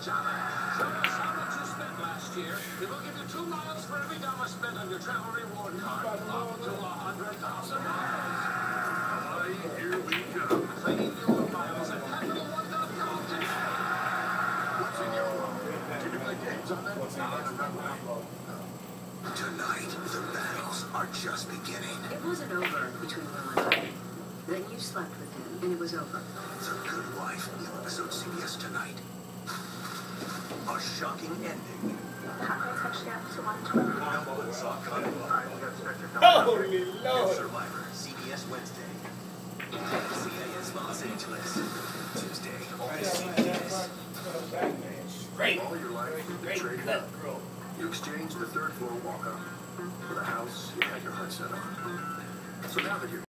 challenge. Show us how much you spent last year. We will give you 2 miles for every dollar spent on your travel reward card. Up to 100,000 miles. Here we go. Claim your miles at CapitalOne.com today. What's in your wallet? Did you play games on that? Tonight, the battles are just beginning. It wasn't over between Will and I. Then you slept with him, and it was over. The Good Wife, new episode CBS tonight. A shocking ending. Touchdown to 120. Holy Lord. Survivor, CBS Wednesday. CIS Los Angeles. Tuesday, only CBS. Straight. All your life, you've been Great traded cut, up. bro. You exchanged the third floor walk-up for the house you had your heart set on. So now that you're